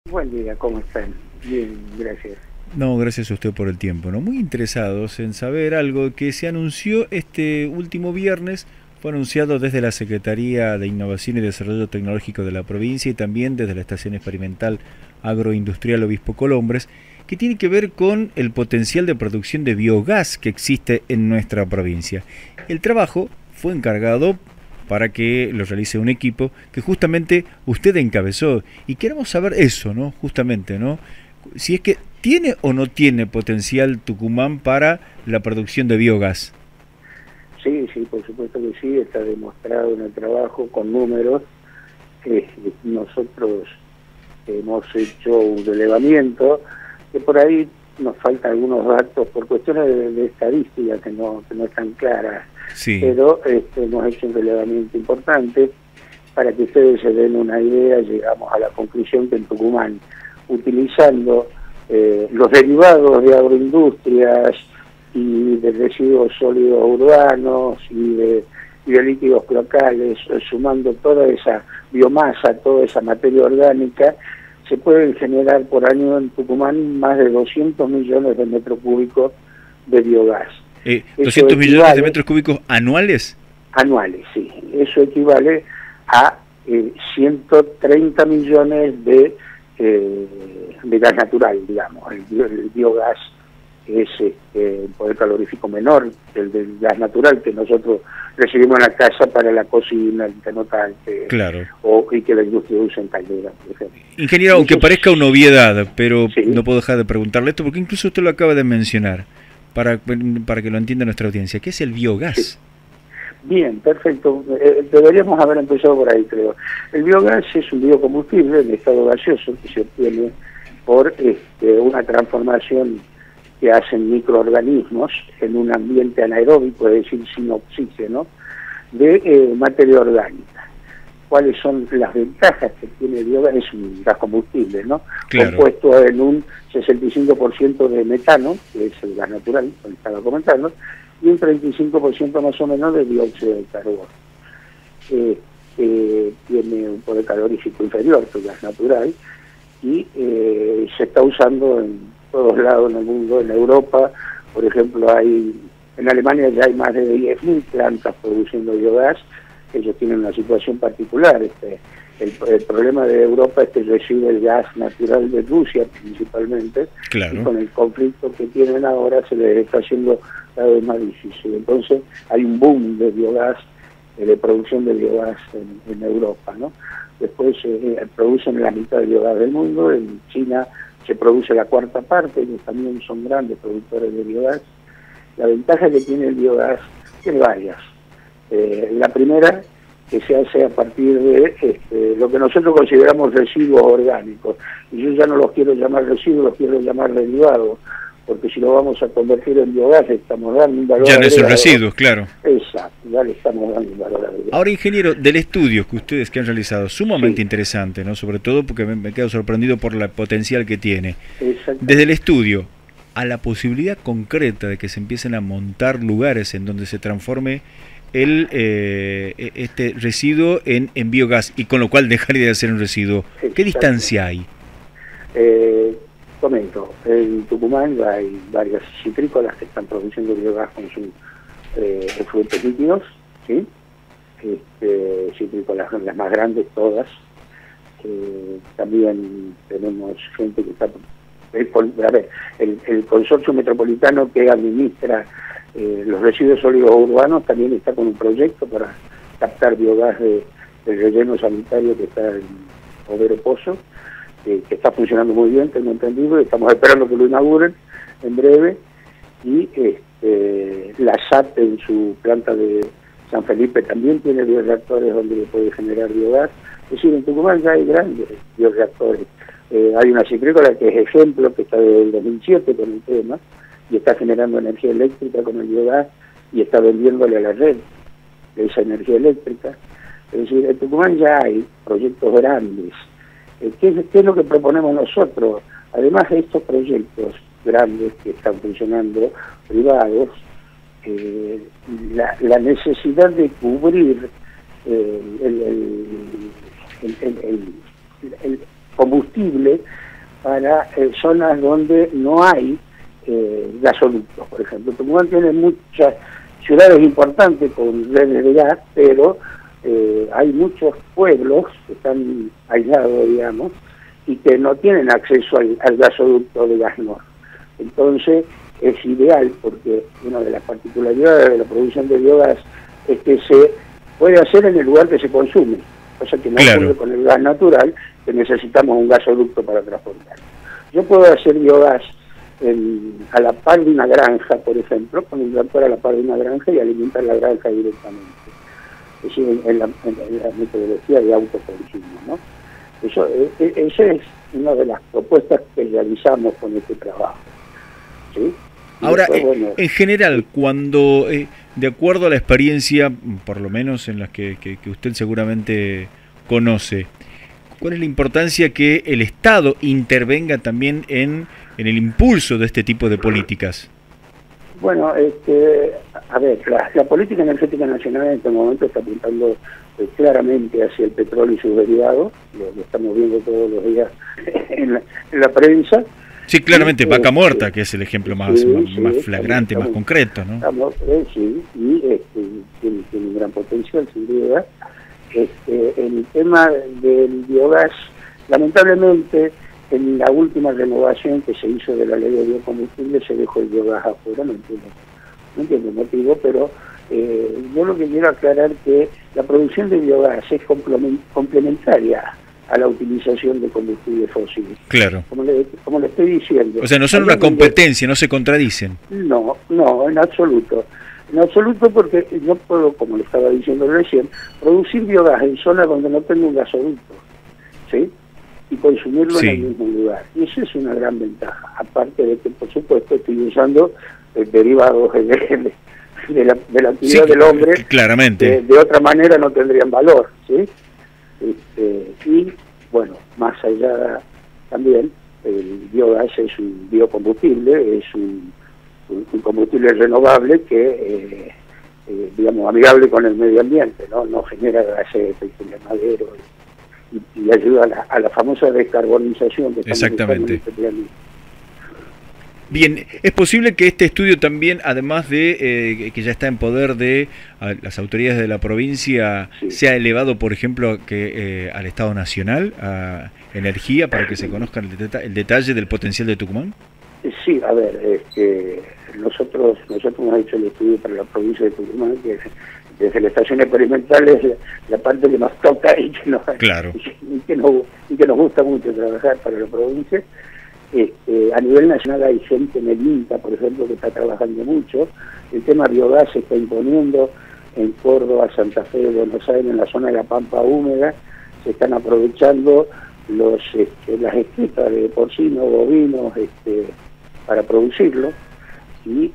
Buen día, ¿cómo están? Bien, gracias. No, gracias a usted por el tiempo, ¿no? Muy interesados en saber algo que se anunció este último viernes, fue anunciado desde la Secretaría de Innovación y Desarrollo Tecnológico de la provincia y también desde la Estación Experimental Agroindustrial Obispo Colombres, que tiene que ver con el potencial de producción de biogás que existe en nuestra provincia. El trabajo fue encargado para que lo realice un equipo que justamente usted encabezó y queremos saber eso, ¿no? Justamente, ¿no? Si es que tiene o no tiene potencial Tucumán para la producción de biogás. Sí, sí, por supuesto que sí, está demostrado en el trabajo con números. Nosotros hemos hecho un relevamiento, que por ahí nos faltan algunos datos por cuestiones de estadística que no están claras, Sí. pero hemos hecho un relevamiento importante. Para que ustedes se den una idea, llegamos a la conclusión que en Tucumán, utilizando los derivados de agroindustrias y de residuos sólidos urbanos y de líquidos cloacales, sumando toda esa biomasa, toda esa materia orgánica, se pueden generar por año en Tucumán más de 200 millones de metros cúbicos de biogás. ¿200 millones de metros cúbicos anuales? Anuales, sí. Eso equivale a 130 millones de gas natural, digamos. El biogás es el poder calorífico menor que el del gas natural que nosotros recibimos en la casa para la cocina, el tenotante, claro, y que la industria usa en calderas, por ejemplo. Ingeniero, aunque parezca una obviedad, pero sí, no puedo dejar de preguntarle esto, porque incluso usted lo acaba de mencionar, para que lo entienda nuestra audiencia. ¿Qué es el biogás? Sí. Bien, perfecto. Deberíamos haber empezado por ahí, creo. El biogás es un biocombustible en estado gaseoso que se obtiene por una transformación que hacen microorganismos en un ambiente anaeróbico, es decir, sin oxígeno, de materia orgánica. ¿Cuáles son las ventajas que tiene el biogás? Es un gas combustible, ¿no? Claro. Compuesto en un 65% de metano, que es el gas natural, como estaba comentando, y un 35% más o menos de dióxido de carbono. Tiene un poder calorífico inferior que el gas natural y se está usando en todos lados en el mundo. En Europa, por ejemplo, en Alemania ya hay más de 10.000 plantas produciendo biogás. Ellos tienen una situación particular. El problema de Europa es que recibe el gas natural de Rusia principalmente, claro, y con el conflicto que tienen ahora se les está haciendo cada vez más difícil. Entonces hay un boom de biogás, de producción de biogás en Europa, ¿no? Después producen la mitad del biogás del mundo. En China se produce la cuarta parte, ellos también son grandes productores de biogás. La ventaja que tiene el biogás tiene varias. La primera, que se hace a partir de lo que nosotros consideramos residuos orgánicos. Y yo ya no los quiero llamar residuos, los quiero llamar derivados, porque si lo vamos a convertir en biogás estamos dando un valor ya no agregado. son residuos, claro. Exacto, ya le estamos dando un valor agregado. Ahora, ingeniero, del estudio que ustedes que han realizado, sumamente interesante, ¿no? Sobre todo porque me quedo sorprendido por la potencial que tiene. Desde el estudio a la posibilidad concreta de que se empiecen a montar lugares en donde se transforme este residuo en biogás y con lo cual dejaría de ser un residuo. ¿Qué distancia hay? Comento, en Tucumán hay varias citrícolas que están produciendo biogás con sus efluentes líquidos, ¿sí? Citrícolas las más grandes todas. También tenemos gente que está... el consorcio metropolitano que administra los residuos sólidos urbanos también está con un proyecto para captar biogás del relleno sanitario que está en Overo Pozo, que está funcionando muy bien, tengo entendido, y estamos esperando que lo inauguren en breve. Y la SAT en su planta de San Felipe también tiene bioreactores donde le puede generar biogás. Es decir, en Tucumán ya hay grandes bioreactores. Hay una citrícola que es ejemplo, que está desde el 2007 con el tema, y está generando energía eléctrica con el biogás y está vendiéndole a la red de esa energía eléctrica. Es decir, en Tucumán ya hay proyectos grandes. ¿Qué es lo que proponemos nosotros? Además de estos proyectos grandes que están funcionando, privados, la necesidad de cubrir combustible para zonas donde no hay gasoductos, por ejemplo. Tucumán tiene muchas ciudades importantes con redes de gas, pero hay muchos pueblos que están aislados, digamos, y que no tienen acceso al gasoducto de gas norte. Entonces es ideal, porque una de las particularidades de la producción de biogás es que se puede hacer en el lugar que se consume, cosa que no ocurre con el gas natural, que necesitamos un gasoducto para transportar. Yo puedo hacer biogás a la par de una granja, por ejemplo, con un tractor a la par de una granja y alimentar la granja directamente. Es decir, en la metodología de autoconsumo, ¿no? Esa es una de las propuestas que realizamos con este trabajo, ¿sí? Ahora, en general, cuando, de acuerdo a la experiencia, por lo menos en las que usted seguramente conoce, ¿cuál es la importancia que el Estado intervenga también en el impulso de este tipo de políticas? Bueno, a ver, la política energética nacional en este momento está apuntando claramente hacia el petróleo y sus derivados, lo estamos viendo todos los días en la prensa. Sí, claramente, Vaca Muerta, que es el ejemplo más flagrante, más concreto, ¿no? Sí, y tiene un gran potencial, sin duda. El tema del biogás, lamentablemente, en la última renovación que se hizo de la ley de biocombustible se dejó el biogás afuera, no entiendo el motivo, pero yo lo que quiero aclarar es que la producción de biogás es complementaria a la utilización de combustibles fósiles. Claro. Como le estoy diciendo. O sea, no son una competencia, no se contradicen. No, en absoluto. En absoluto, porque yo puedo, como le estaba diciendo recién, producir biogás en zonas donde no tengo un gasoducto, ¿sí? Y consumirlo en el mismo lugar. Y esa es una gran ventaja. Aparte de que, por supuesto, estoy usando derivados de la actividad del hombre, claramente. De otra manera no tendrían valor, ¿sí? Y bueno, más allá también, el biogás es un biocombustible, es un combustible renovable que, digamos, amigable con el medio ambiente, no genera gases de efecto invernadero y ayuda a la famosa descarbonización que estamos buscando en este planeta. Bien, ¿es posible que este estudio también, además de que ya está en poder de las autoridades de la provincia, sea elevado, por ejemplo, al Estado Nacional, a Energía, para que se conozca el detalle del potencial de Tucumán? Sí, a ver, nosotros hemos hecho el estudio para la provincia de Tucumán, que desde la estación experimental es la parte que nos toca y que nos gusta mucho trabajar para la provincia. A nivel nacional hay gente en el INTA, por ejemplo, que está trabajando mucho. El tema biogás se está imponiendo en Córdoba, Santa Fe, Buenos Aires, en la zona de la Pampa Húmeda. Se están aprovechando las estepas de porcinos, bovinos, para producirlo, y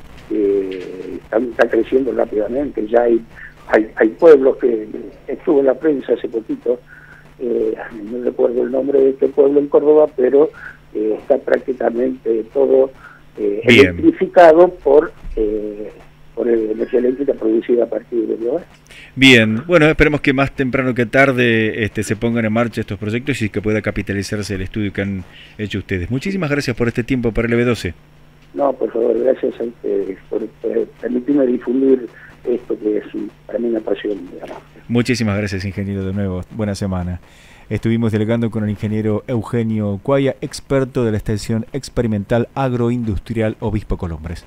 está creciendo rápidamente. Ya hay pueblos que estuvo en la prensa hace poquito, no recuerdo el nombre de este pueblo en Córdoba, pero está prácticamente todo electrificado por energía eléctrica producida a partir de biogás. Bien, bueno, esperemos que más temprano que tarde se pongan en marcha estos proyectos y que pueda capitalizarse el estudio que han hecho ustedes. Muchísimas gracias por este tiempo para LB12. No, por favor, gracias a ustedes por permitirme difundir esto que es para mí una pasión, digamos. Muchísimas gracias, ingeniero, de nuevo. Buena semana. Estuvimos dialogando con el ingeniero Eugenio Cuaya, experto de la Estación Experimental Agroindustrial Obispo Colombres.